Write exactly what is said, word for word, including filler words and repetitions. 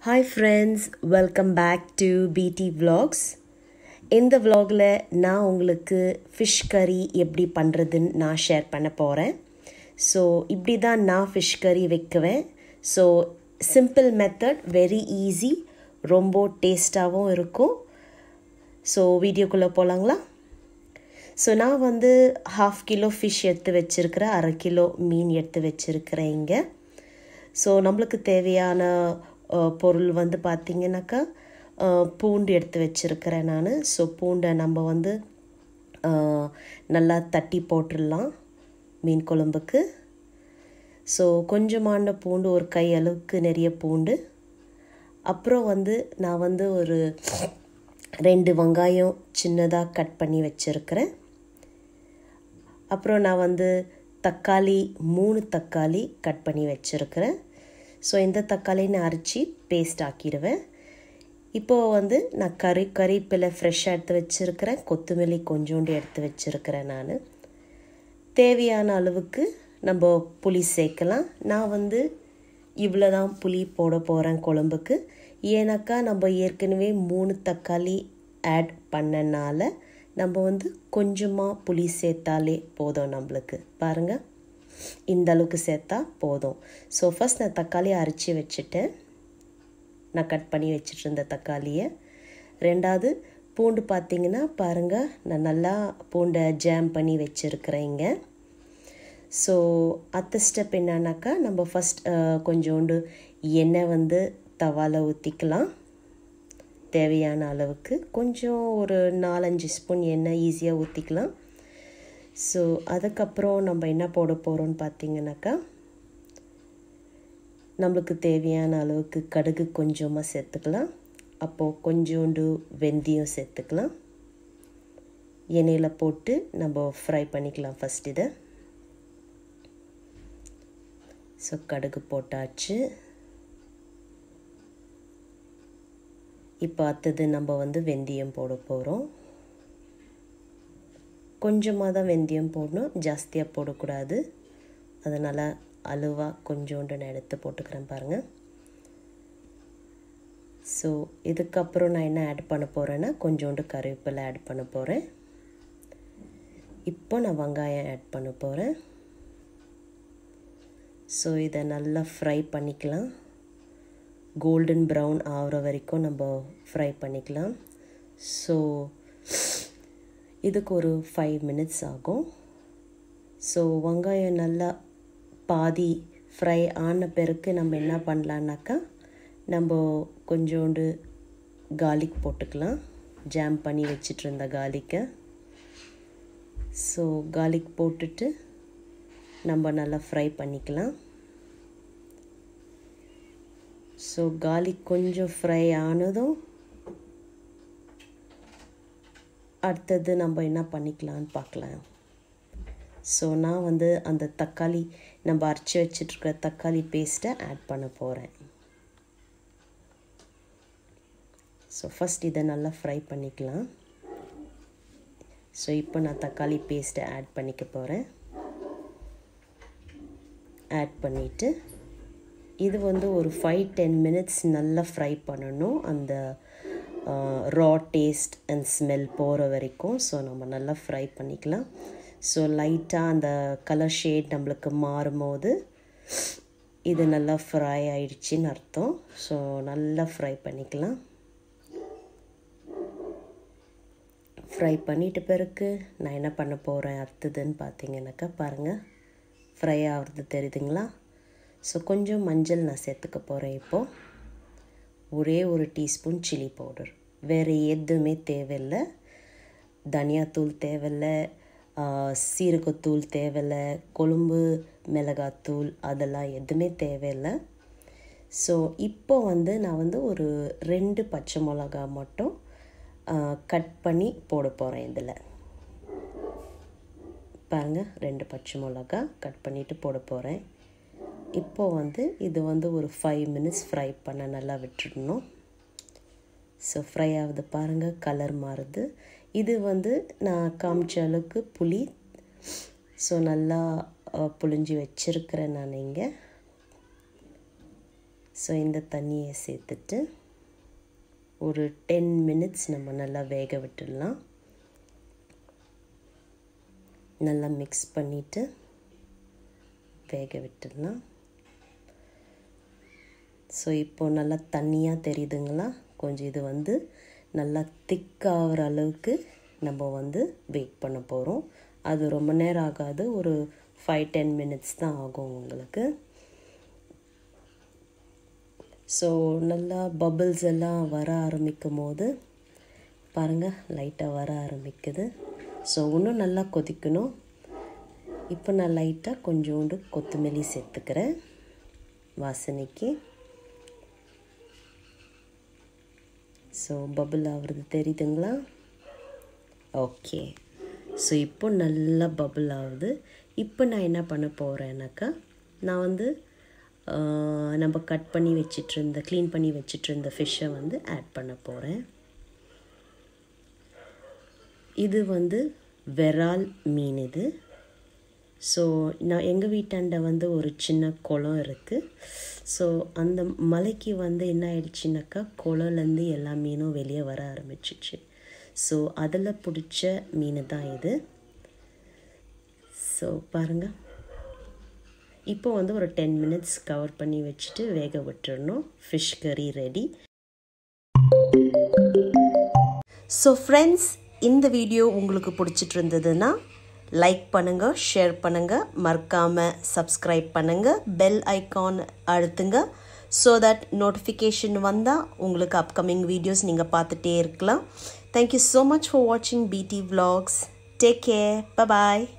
Hi friends, welcome back to B T Vlogs. இந்த vlogல நான் உங்களுக்கு fish curry எப்படி பண்றதுன்னு நான் ஷேர் பண்ண போறேன். So இப்படி தான் நான் fish curry வைக்குவேன். So simple method, very easy, ரொம்ப டேஸ்டாவும் இருக்கும். So வீடியோக்குள்ள போலாங்களா? So நான் வந்து half kilo fish எடுத்து வச்சிருக்கிறேன், அரை கிலோ மீன் எடுத்து வச்சிருக்கிறேன் இங்க. So நம்மளுக்கு தேவையான பொருள் வந்து பாத்தீங்கன்னாக்கா பூண்டு எடுத்து வச்சிருக்கிறேன் நான். ஸோ பூண்டை நம்ம வந்து நல்லா தட்டி போட்டுடலாம் மீன் குழம்புக்கு. ஸோ கொஞ்சமான பூண்டு, ஒரு கை அளவுக்கு நிறைய பூண்டு. அப்புறம் வந்து நான் வந்து ஒரு ரெண்டு வெங்காயம் சின்னதாக கட் பண்ணி வச்சிருக்கிறேன். அப்புறம் நான் வந்து தக்காளி மூணு தக்காளி கட் பண்ணி வச்சிருக்கிறேன். ஸோ இந்த தக்காளியை நான் அரைச்சி பேஸ்ட் ஆக்கிடுவேன். இப்போது வந்து நான் கறி கறிப்பிலை ஃப்ரெஷ்ஷாக எடுத்து வச்சுருக்கிறேன், கொத்தமல்லி கொஞ்சோண்டு எடுத்து வச்சுருக்கிறேன். நான் தேவையான அளவுக்கு நம்ம புளி சேர்க்கலாம். நான் வந்து இவ்வளோ தான் புளி போட போகிறேன் குழம்புக்கு. ஏன்னாக்கா நம்ம ஏற்கனவே மூணு தக்காளி ஆட் பண்ணனால நம்ம வந்து கொஞ்சமாக புளி சேர்த்தாலே போதும் நம்மளுக்கு. பாருங்கள், இந்த அளவுக்கு சேர்த்தா போதும். ஸோ ஃபஸ்ட் நான் தக்காளியை அரைச்சி வச்சுட்டேன், நான் கட் பண்ணி வச்சுட்டு இருந்த தக்காளியை. ரெண்டாவது பூண்டு பார்த்திங்கன்னா பாருங்கள், நான் நல்லா பூண்டை ஜாம் பண்ணி வச்சுருக்கிறேன் இங்கே. ஸோ அடுத்த ஸ்டெப் என்னன்னாக்கா, நம்ம ஃபஸ்ட் கொஞ்சோண்டு எண்ணெய் வந்து தவாவில் ஊற்றிக்கலாம். தேவையான அளவுக்கு கொஞ்சம் ஒரு நாலஞ்சு ஸ்பூன் எண்ணெய் ஈஸியாக ஊற்றிக்கலாம். ஸோ அதுக்கப்புறம் நம்ம என்ன போட போகிறோம்னு பார்த்தீங்கன்னாக்கா, நம்மளுக்கு தேவையான அளவுக்கு கடுகு கொஞ்சமாக சேர்த்துக்கலாம். அப்போது கொஞ்சோண்டு வெந்தயம் சேர்த்துக்கலாம். எண்ணெயில் போட்டு நம்ம ஃப்ரை பண்ணிக்கலாம் ஃபஸ்ட் இதை. ஸோ கடுகு போட்டாச்சு. இப்போ அடுத்தது நம்ம வந்து வெந்தயம் போட போகிறோம். கொஞ்சமாக தான் வெந்தயம் போடணும், ஜாஸ்தியாக போடக்கூடாது. அதனால் அளவாக கொஞ்சோண்டு நான் எடுத்து போட்டுக்கிறேன் பாருங்கள். ஸோ இதுக்கப்புறம் நான் என்ன ஆட் பண்ண போகிறேன்னா, கொஞ்சோண்டு கறிவேப்பிலை ஆட் பண்ண போகிறேன். இப்போ நான் வெங்காயம் ஆட் பண்ண போகிறேன். ஸோ இதை நல்லா ஃப்ரை பண்ணிக்கலாம். கோல்டன் ப்ரௌன் ஆகிற வரைக்கும் நம்ம ஃப்ரை பண்ணிக்கலாம். ஸோ இதுக்கு ஒரு ஃபைவ் மினிட்ஸ் ஆகும். ஸோ வெங்காயம் நல்லா பாதி ஃப்ரை ஆன பிறகு நம்ம என்ன பண்ணலான்னாக்கா, நம்ம கொஞ்சோண்டு கார்லிக் போட்டுக்கலாம், ஜாம் பண்ணி வச்சிட்டு இருந்த கார்லிக்கை. ஸோ கார்லிக் போட்டுட்டு நம்ம நல்லா ஃப்ரை பண்ணிக்கலாம். ஸோ கார்லிக் கொஞ்சம் ஃப்ரை ஆனதும் அடுத்தது நம்ம என்ன பண்ணிக்கலான்னு பார்க்கலாம். ஸோ நான் வந்து அந்த தக்காளி நம்ம அரைச்சி வச்சிட்ருக்கிற தக்காளி பேஸ்ட்டை ஆட் பண்ண போகிறேன். ஸோ ஃபஸ்ட் இதை நல்லா ஃப்ரை பண்ணிக்கலாம். ஸோ இப்போ நான் தக்காளி பேஸ்ட்டை ஆட் பண்ணிக்க போகிறேன். ஆட் பண்ணிவிட்டு இது வந்து ஒரு ஃபைவ் டென் மினிட்ஸ் நல்லா ஃப்ரை பண்ணணும், அந்த ரா டேஸ்ட் அண்ட் ஸ்மெல் போகிற வரைக்கும். ஸோ நம்ம நல்லா ஃப்ரை பண்ணிக்கலாம். ஸோ லைட்டாக அந்த கலர் ஷேட் நம்மளுக்கு மாறும்போது இது நல்லா ஃப்ரை ஆயிடுச்சின்னு அர்த்தம். ஸோ நல்லா ஃப்ரை பண்ணிக்கலாம். ஃப்ரை பண்ணிட்ட பிறகு நான் என்ன பண்ண போகிறேன் அடுத்ததுன்னு பார்த்தீங்கன்னாக்கா, பாருங்கள் ஃப்ரை ஆகிறது தெரியுதுங்களா. ஸோ கொஞ்சம் மஞ்சள் நான் சேர்த்துக்க போகிறேன். இப்போது ஒரே ஒரு டீஸ்பூன் சில்லி பவுடர், வேறு எதுவுமே தேவையில்லை. தனியாத்தூள் தேவையில்லை, சீரகத்தூள் தேவையில்லை, கொழும்பு மிளகாத்தூள் அதெல்லாம் எதுவுமே தேவையில்லை. ஸோ இப்போ வந்து நான் வந்து ஒரு ரெண்டு பச்சை மிளகா மட்டும் கட் பண்ணி போட போகிறேன் இதில். பாருங்கள், ரெண்டு பச்சை மிளகா கட் பண்ணிவிட்டு போட போகிறேன். இப்போது வந்து இது வந்து ஒரு ஃபைவ் மினிட்ஸ் ஃப்ரை பண்ண நல்லா விட்டுடணும். ஸோ ஃப்ரை ஆகுது பாருங்கள், கலர் மாறுது. இது வந்து நான் காமிச்ச அளவுக்கு புளி. ஸோ நல்லா புளிஞ்சி வச்சுருக்கிறேன் நான் இங்கே. ஸோ இந்த தண்ணியை சேர்த்துட்டு ஒரு டென் மினிட்ஸ் நம்ம நல்லா வேக விட்டுடலாம். நல்லா மிக்ஸ் பண்ணிவிட்டு வேக விட்டுடலாம். ஸோ இப்போது நல்லா தண்ணியாக தெரியுதுங்களா? கொஞ்சம் இது வந்து நல்லா திக்காகிற அளவுக்கு நம்ம வந்து வெயிட் பண்ண போகிறோம். அது ரொம்ப நேரம் ஆகாது, ஒரு ஃபைவ் டென் மினிட்ஸ் தான் ஆகும் உங்களுக்கு. ஸோ நல்லா பபிள்ஸ் எல்லாம் வர ஆரம்பிக்கும் போது பாருங்கள், லைட்டாக வர ஆரம்பிக்குது. ஸோ இன்னும் நல்லா கொதிக்கணும். இப்போ நான் லைட்டாக கொஞ்சோண்டு கொத்தமல்லி சேர்த்துக்கிறேன் வாசனைக்கு. ஸோ பபிள் ஆகுறது தெரியுதுங்களா? ஓகே. ஸோ இப்போ நல்லா பபிள் ஆகுது. இப்போ நான் என்ன பண்ண போகிறேன்னாக்கா, நான் வந்து நம்ம கட் பண்ணி வச்சிட்ருந்த க்ளீன் பண்ணி வச்சிட்ருந்த ஃபிஷ்ஷை வந்து ஆட் பண்ண போகிறேன். இது வந்து விரால் மீன் இது. ஸோ நான் எங்கள் வீட்டாண்ட வந்து ஒரு சின்ன குளம் இருக்குது. ஸோ அந்த மலைக்கு வந்து என்ன ஆயிடுச்சுனாக்கா, குளம்லேருந்து எல்லா மீனும் வெளியே வர ஆரம்பிச்சிச்சு. ஸோ அதில் பிடிச்ச மீன் தான் இது. ஸோ பாருங்கள், இப்போ வந்து ஒரு டென் மினிட்ஸ் கவர் பண்ணி வச்சுட்டு வேக விட்டுறணும். ஃபிஷ் கறி ரெடி. ஸோ ஃப்ரெண்ட்ஸ், இந்த வீடியோ உங்களுக்கு பிடிச்சிட்டு இருந்ததுன்னா லைக் பண்ணுங்கள், ஷேர் பண்ணுங்கள், மறக்காமல் சப்ஸ்கிரைப் பண்ணுங்கள், பெல் ஐக்கான் அழுத்துங்க. ஸோ தட் நோட்டிஃபிகேஷன் வந்தால் உங்களுக்கு அப்கமிங் வீடியோஸ் நீங்கள் பார்த்துட்டே இருக்கலாம். தேங்க்யூ ஸோ மச் ஃபார் வாட்சிங் பிடி vlogs. Take care. Bye-bye.